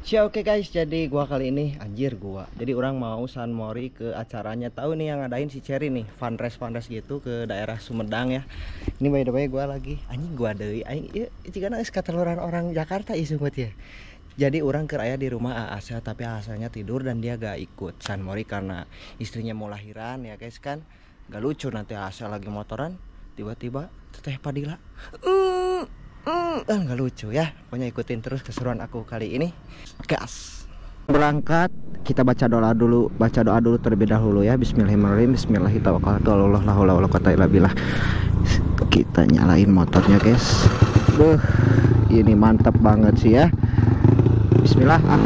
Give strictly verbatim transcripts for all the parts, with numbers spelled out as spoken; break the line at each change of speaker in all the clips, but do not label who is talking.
Ya oke guys, jadi gua kali ini anjir gua. Jadi orang mau San Mori ke acaranya, tahu nih yang ngadain si Cherry nih, fun race fun race gitu ke daerah Sumedang ya. Ini by the way gua lagi anjing gua deui aing ieu jigana geus kateluran orang Jakarta ieu semut ya. Jadi orang ke aya di rumah Aasa, tapi Aasanya tidur dan dia gak ikut San Mori karena istrinya mau lahiran ya guys kan. Gak lucu nanti Aasa lagi motoran tiba-tiba Teteh Padila mm, mm, eh, gak lucu ya. Pokoknya ikutin terus keseruan aku kali ini. Gas. Berangkat, kita baca doa dulu, baca doa dulu terlebih dahulu ya. Bismillahirrahmanirrahim. Bismillahirrahmanirrahim. Kita nyalain motornya guys. Duh, ini mantap banget sih ya. Bismillah. Ah.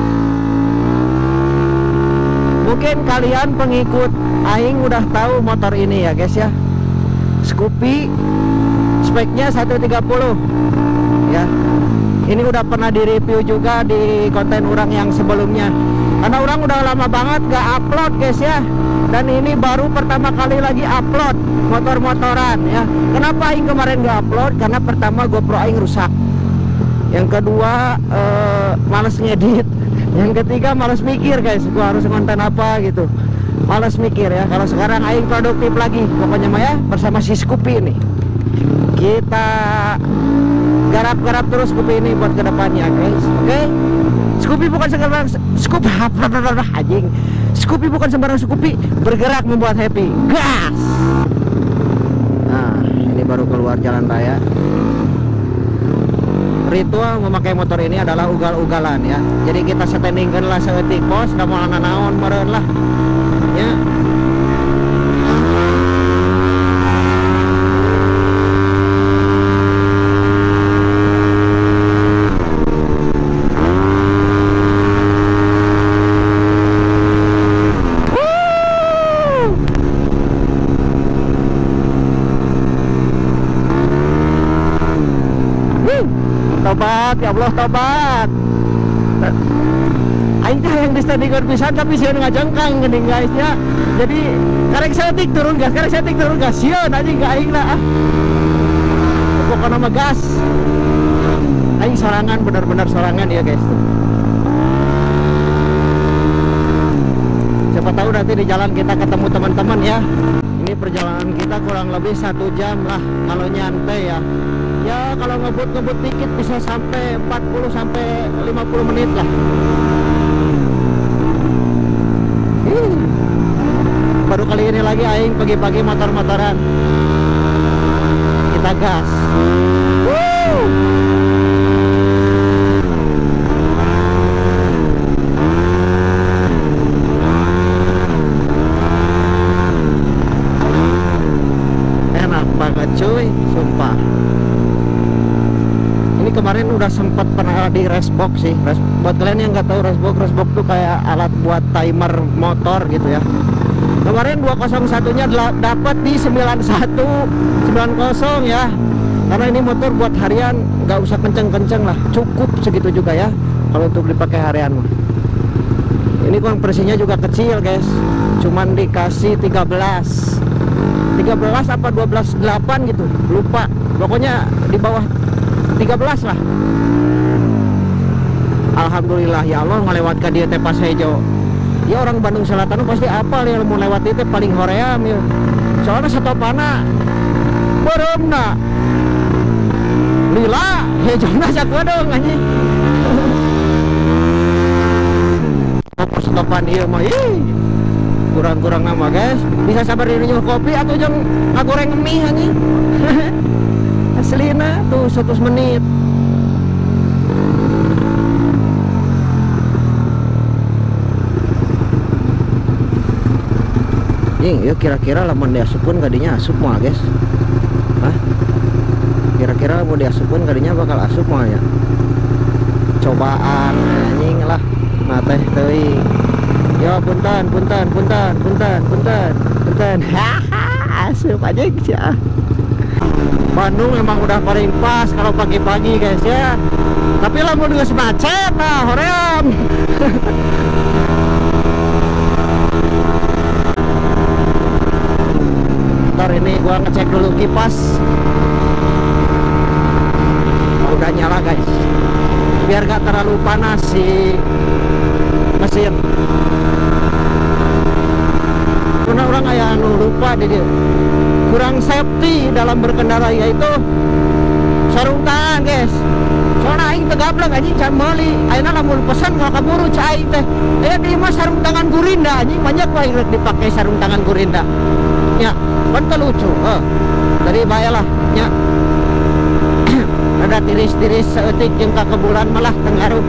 Mungkin kalian pengikut aing udah tahu motor ini ya guys ya. Scoopy, speknya seratus tiga puluh ya. Ini udah pernah di review juga di konten orang yang sebelumnya. Karena orang udah lama banget gak upload guys ya. Dan ini baru pertama kali lagi upload motor-motoran ya. Kenapa aing kemarin gak upload? Karena pertama GoPro aing rusak. Yang kedua eh, males ngedit. Yang ketiga males mikir guys, gua harus konten apa gitu. Males mikir ya. Kalau sekarang aing produktif lagi. Pokoknya mah ya bersama si Scoopy ini. Kita garap-garap terus Scoopy ini buat kedepannya guys. Oke okay? Scoopy bukan sembarang Scoopy anjing. Scoopy bukan sembarang Scoopy, bergerak membuat happy. Gas. Nah, ini baru keluar jalan raya. Ritual memakai motor ini adalah ugal-ugalan ya. Jadi kita setendingkan lah seetik pos, udah mau naon meren lah ya. Tobat, ya Allah tobat. Aing teh yang disandingkan pisan tapi sieun ngajengkang geuning guys ya. Jadi karek setik turun gas, karek setik turun gas. Sieun anjing ka aing lah. Pokokna mah gas. Aing sorangan, benar-benar sorangan ya guys. Siapa tahu nanti di jalan kita ketemu teman-teman ya. Ini perjalanan kita kurang lebih satu jam lah kalau nyantai ya. Ya kalau ngebut-ngebut dikit bisa sampai empat puluh sampai lima puluh menit lah. Hmm. Baru kali ini lagi aing pagi-pagi motor-motoran. Kita gas. Woo! Enak banget cuy, sumpah. Kemarin udah sempat pernah di Racebox sih. Race, buat kalian yang nggak tahu Racebox, Racebox tuh kayak alat buat timer motor gitu ya. Kemarin dua nol satu nya dapat di sembilan satu sembilan nol ya. Karena ini motor buat harian nggak usah kenceng-kenceng lah, cukup segitu juga ya kalau untuk dipakai harian. Ini konversinya juga kecil guys, cuman dikasih tiga belas tiga belas apa dua belas delapan gitu, lupa. Pokoknya di bawah tiga belas lah. Alhamdulillah ya Allah ngelewatkan dia teh pas hejo. Ya orang Bandung Selatan pasti apal ya mau lewat itu paling hoream ya. Soalnya satopana beremna. Lila hejona sakodong anjing. Apa setopan ieu mah ih. Kurang-kurang nama guys. Bisa sabar di nyuh kopi atau jeung ngagoreng mie anjing. Aslina tuh seratus menit. Jing, yuk kira-kira lamun diasupun gadinya asup mah guys. Hah? Kira-kira mau diasupun gadinya bakal asup mah ya. Cobaan anjing lah. Nah teh teuing. Yo punten, punten, punten, punten, punten, punten. Haha, asup aja ya. Bandung emang udah paling pas kalau pagi-pagi guys ya. Tapi lah mau geus macet nah hoream. Ntar ini gua ngecek dulu kipas. Udah nyala guys. biar gak terlalu panas si mesin. Karena orang kayak anu lupa deh dia. Kurang safety dalam berkendara, yaitu sarung tangan guys. Soalnya aing teu gablek anjing can meuli. Ayeuna lamun pesan mau kaburu ca aing teh. Eh di mah sarung tangan Gurinda anjing banyak wae rek dipake sarung tangan Gurinda. Ya, kan teu lucu. Heuh. Dari bayalah nya. Ada tiris-tiris seeutik jeung ka kebulan malah tenggaruh.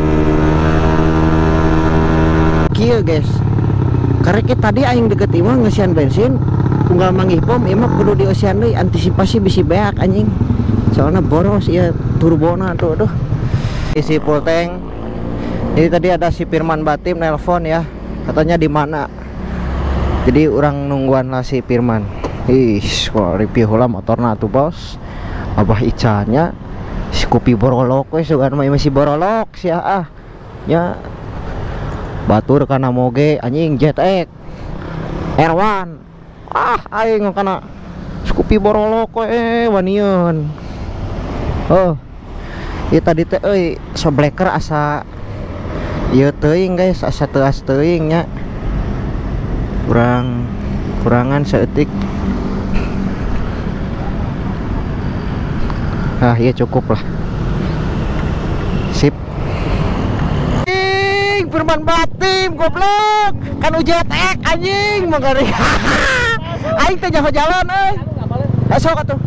Kieu guys. Karek tadi aing deket imah ngeusian bensin unggal manggih pom ieu mah kudu dieusian deui antisipasi bisi beak anjing. Soalnya boros ya turbona tuh aduh. Isi full tank. Jadi tadi ada si Firman Batim nelpon ya, katanya di mana. Jadi orang nungguan lah si Firman. Ih, kok review heula motorna tuh bos. Abah Icanya si kopi borolok we sugan mah masih borolok sia ah. Ya batur kana moge anjing Jet X R satu. Ah aing kana kopi borolok we wanieun. Oh, ieu tadi teh euy sobleker asa ieu teuing guys, asa teuas teuing nya. Kurang kurangan seeutik. Ah, iya cukup lah. Sip. Anjing, Firman Batim goblok. Kan Jet X anjing mangari. Aing teh jaho jalan euy. Eh sok atuh.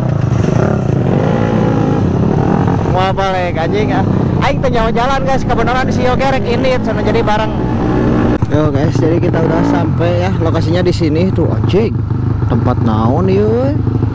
Mau balik anjing ah. Aing teh nyawa jalan guys, kebenaran si Yoga rek ini sana jadi bareng. Yo guys, jadi kita udah sampai ya, lokasinya di sini tuh anjing. Tempat naon ieu?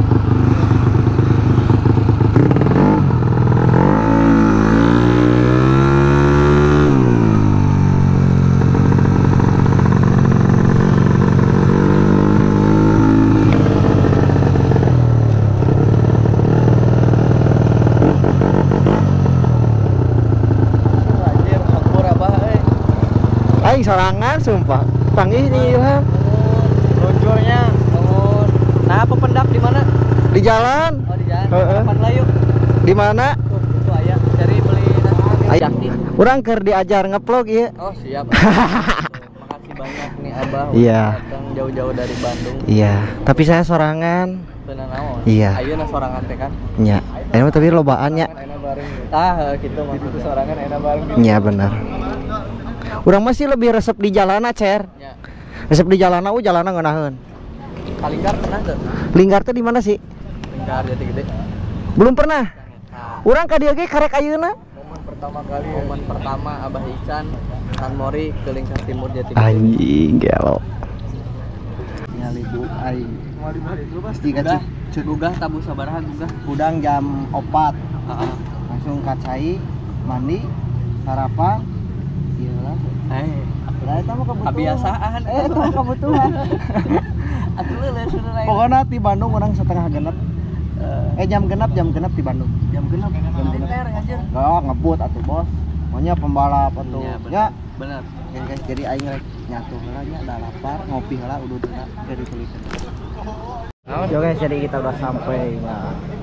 Aing sorangan sumpah. Panggih nih Ilham.
Luncurnya. Oh. Nah, pependap di mana?
Di jalan.
Oh, di jalan.
Heeh.
Depan Layu.
Di mana?
Tuh, itu aya. Cari beli nasi.
Aing urang keur diajar ngeplog ieu.
Oh, siap. Makasih banyak nih Abah.
Iya.
Datang jauh-jauh dari Bandung.
Iya, tapi saya sorangan.
Bener naon?
Iya.
Ayeuna sorangan teh kan.
Nya. Ayeuna tapi lobaan nya.
Enak bareng. Ah, gitu maksudnya sorangan enak bareng.
Nya bener. Urang masih lebih resep di jalana cer.
Ya.
Resep di jalana u jalana ngeunaheun.
Kalinggar pernah tuh?
Linggar teh di mana sih?
Linggar Jati Gede.
Belum pernah.
Nah,
Urang ka dieu ge karek ayeuna.
momen pertama kali, momen pertama Abah Ican Tan Mori ke Lingkar Timur Jati Gede.
Anjing gelo.
Nyali bu aing. Mau dibeli dulu Mas.
Gugah,
gugah tabu sabaraha gugah.
udang jam opat.
Heeh.
Langsung kacai, mandi, sarapan. Iyalah.
Eh,
Nah, itu mah kebutuhan.
kebiasaan.
Eh, itu mah kebutuhan.
Atuh leuleus lain.
Pokoknya di Bandung orang setengah genep. Eh jam genap jam genap di Bandung.
Jam genap.
Jam genep.
Pinter anjir.
Gak ngebut atuh bos. Pokoknya pembalap atuh.
Iya,
Ya.
bener.
Oke guys, jadi aing rek nyatu heula nya da lapar, ngopi heula udud heula dari tulisan. Yo guys, jadi kita udah sampai ya.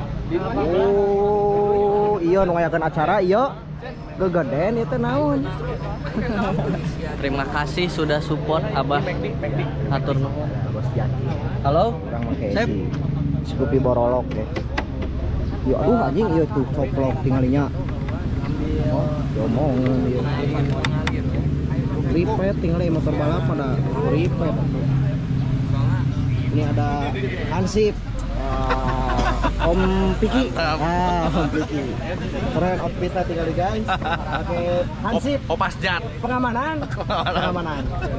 Oh, iya nu ngayakeun acara iya. Gegedean itu naon.
Terima kasih sudah support Abah. Atur nuhun.
Bos Jaki.
Halo.
Urang make
Sip.
si Scoopy borolok guys. Yo aduh anjing ieu tuh coplok tingalinya. Oh, diomong ieu. Ripet tinggal motor balap pada ripet. Ini ada Hansip. Uh, Om Piki. Ah, Om Piki. Keren outfitnya tinggal di guys. Pakai Hansip.
Opas Jat.
Pengamanan. Pengamanan.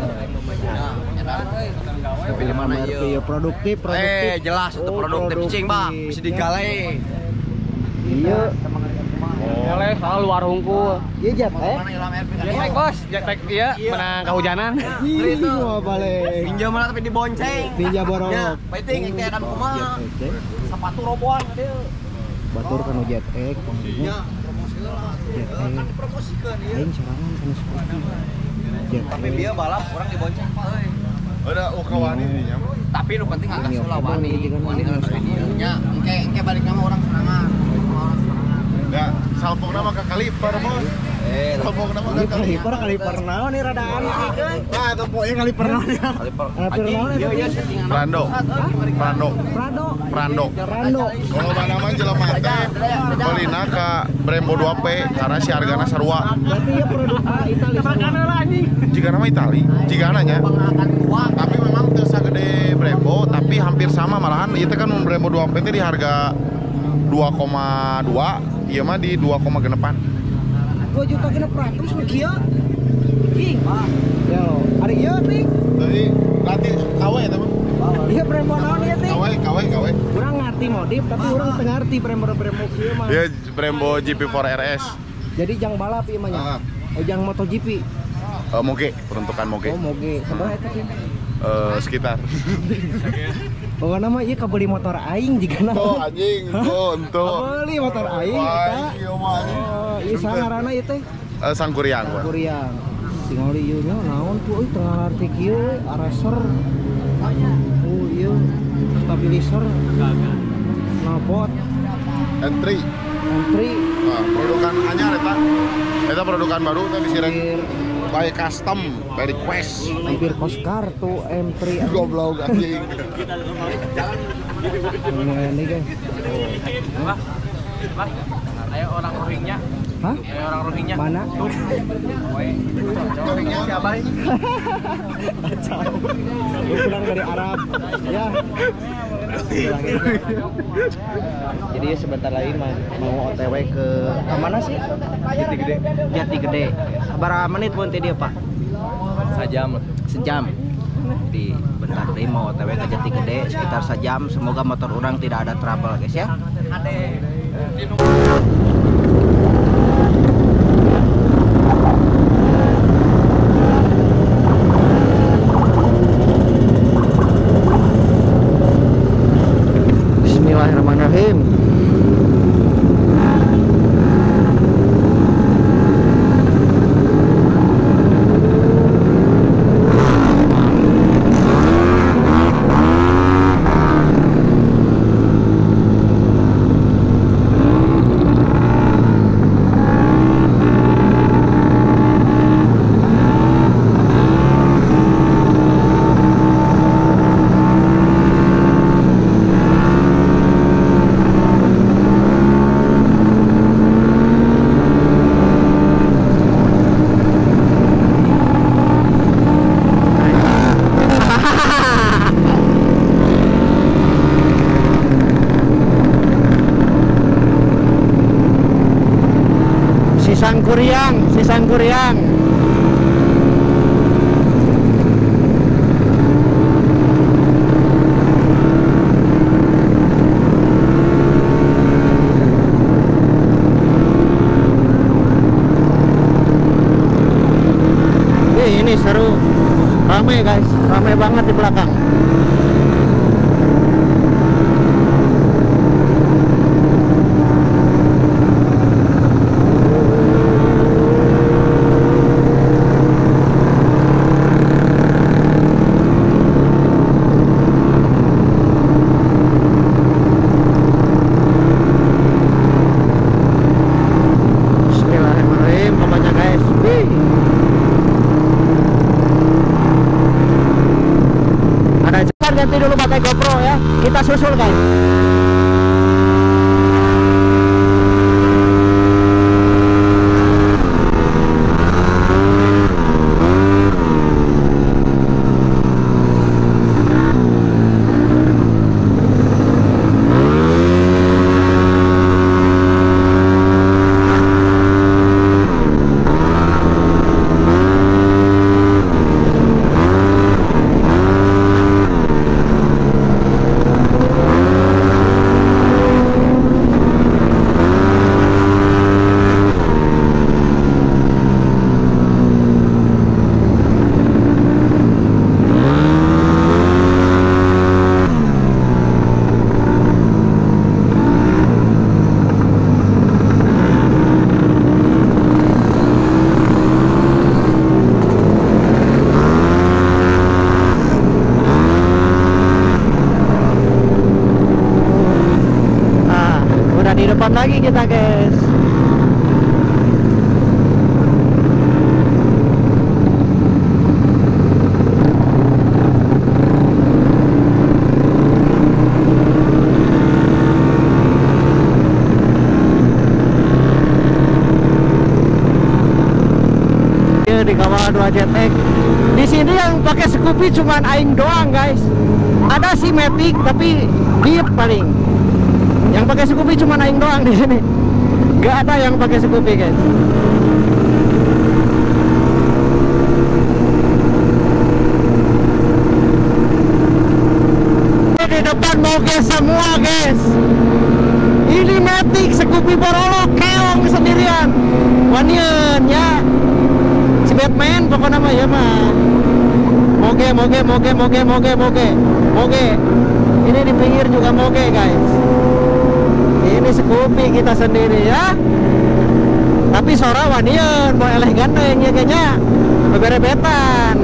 Tapi di mana
Iya, produktif, produktif.
Eh, jelas itu
Oh,
produktif cing, Bang. Bisa digale.
Iya.
Oleh soal warungku.
Iya, Jat, eh.
Jetek bos, jetek iya menang kehujanan.
Beli itu balik.
Pinjam mana tapi dibonceng.
Ninja borong.
Ya, penting kayak kan kumaha.
Oke.
Sepatu roboan dia.
Batur kan Jet X pangginya. Jet X. Aing sorangan kana seperti. Jet
Tapi
X.
dia balap orang dibonceng, Pak euy.
Ada ukawani ini nya.
Tapi nu penting agak
Ini
sula
apa,
wani.
ini kan
Wani
ini
harus
kan.
videonya. Engke engke balik nama orang serangan. Orang serangan.
Ya, salpokna mah ka kaliper, Bos.
Eh,
Ngomong nama
Ini
kan
kaliper kaliper naon nih rada aneh kan.
Ah, tempoknya kaliper naon ya.
Kaliper.
Kaliper naon
Iya, iya,
ya.
settingan.
Prando. Prando.
Prado.
Prando.
Prado.
Kalau mana mah jelema teh beulina ka Brembo dua P karena si hargana sarua.
Berarti ya produk ah, Itali. Makana lah anjing.
Jika nama Itali, jika nanya. Tapi memang teu sagede Brembo, tapi hampir sama malahan. Ieu teh kan Brembo dua P teh di harga dua koma dua, ieu mah di dua koma genepan.
dua juta genep ratus nu kieu. King. Yo, ari ieu ting.
Jadi nanti kawe eta mah.
Ieu Brembo naon ieu ting?
Kawe, kawe, kawe.
Urang ngarti modif tapi urang teu ngarti Brembo-Brembo kieu mah.
Ieu Brembo G P empat R S.
Jadi jang balap ieu mah nya.
Ah.
Oh jang MotoGP.
Uh, moge, peruntukan moge.
Oh moge. Sabaraha eta King?
Eh, sekitar.
Pokoknya mah ieu kabeli motor aing jigana.
Oh anjing, tuh, tuh.
Kabeli motor aing eta. Oh, ieu sangarana ieu teh?
Eh, Sangkuriang gua.
Kuriang. Tingali ieu nya naon tuh euy teu ngarti kieu araser. Oh ieu stabilizer. Knalpot,
Entry.
entry,
Nah, produkan anyar eta. Eta produkan baru teh disireng
hampir
by custom, by request.
hampir Coscar tuh M tiga.
Goblok anjing.
Ini guys.
Bah. Bah. Ayo orang Rohingya.
Hah?
Ayo orang Rohingya.
Mana?
Tuh. Woi. Rohingya siapa?
Lu pulang dari Arab. Ya. Jadi sebentar lagi mau O T W ke ke mana sih? Jati Gede. Jati Gede. Sabaraha menit pun teh dia, Pak?
Sajam.
Sejam. Di bentar deh mau O T W ke Jati Gede sekitar sejam. Semoga motor orang tidak ada trouble, guys ya. Bismillahirrahmanirrahim. Sangkuriang, si Sangkuriang. Wih, ini seru. Ramai guys, ramai banget di belakang. Bismillahirrahmanirrahim, pokoknya guys. Wih. Ada cepat ganti dulu pakai GoPro ya. Kita susul guys. Di depan lagi kita guys. dikawal dua J T X. Di sini yang pakai Scoopy cuman aing doang, guys. Ada si Matic tapi Beat paling. Yang pakai Scoopy cuman aing doang di sini. Gak ada yang pakai Scoopy, guys. Di depan moge semua, guys. Ini Matic Scoopy borolok keong sendirian. Wanian ya. Si Batman pokoknya mah ya mah. Moge moge moge moge moge moge. Moge. Ini di pinggir juga moge, guys. Ini Scoopy kita sendiri ya. Tapi sora wanian mau eleh gandeng ya kayaknya. Beberebetan.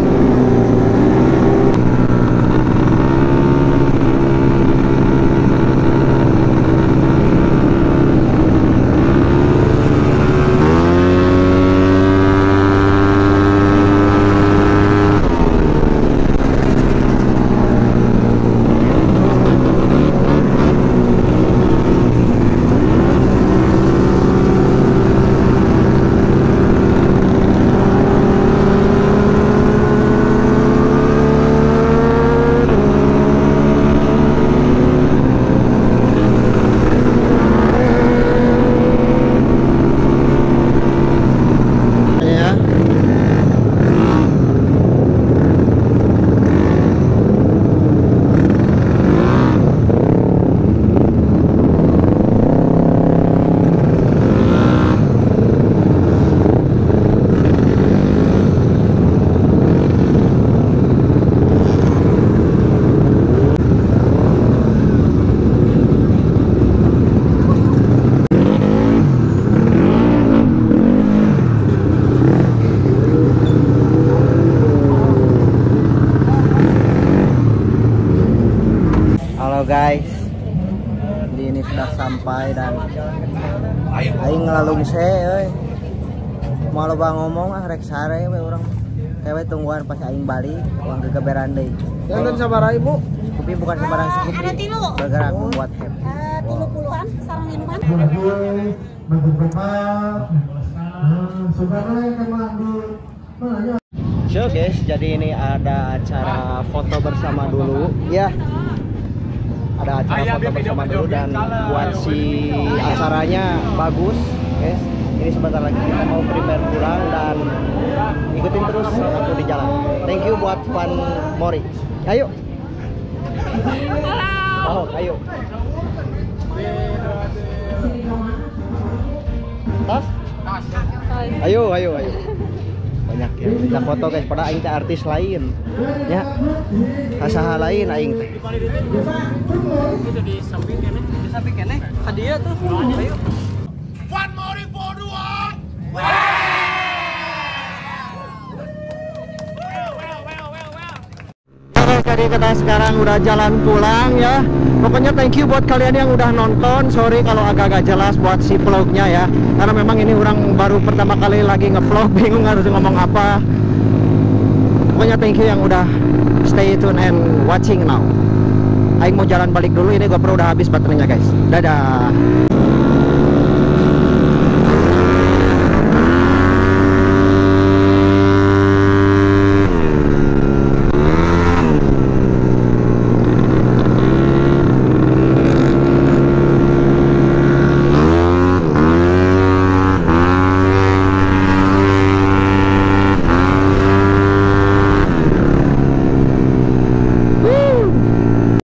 Guys, di ini sudah sampai dan aing ngelalung se euy. Mau loba ngomong ah rek sare we urang. Kewe tungguan pas aing balik uang ke keberan deui.
Jangan sabaraha Ibu.
Scoopy bukan sembarang Scoopy.
Ada tilu.
Bergerak membuat happy.
Eh, tilu puluhan sarang minuman.
So guys, jadi ini ada acara foto bersama dulu ya. Ada acara foto bersama dulu dan buat si acaranya bagus, guys. Ini sebentar lagi kita mau prepare pulang dan ikutin terus aku di jalan. Thank you buat Van Mori. Ayo. Oh, ayo. Tas? Ayo, ayo, ayo. Banyak ya. Kita foto guys, pada aing teh artis lain. Ya. Kasaha lain aing teh.
Itu di samping kene, di samping kene. Hadiah tuh. Ayo.
One more for dua.
Jadi kita sekarang udah jalan pulang ya. Pokoknya thank you buat kalian yang udah nonton. Sorry kalau agak-agak jelas buat si vlognya ya. Karena memang ini orang baru pertama kali lagi nge-vlog, bingung harus ngomong apa. Pokoknya thank you yang udah stay tune and watching now. Aing mau jalan balik dulu, ini GoPro udah habis baterainya guys. Dadah.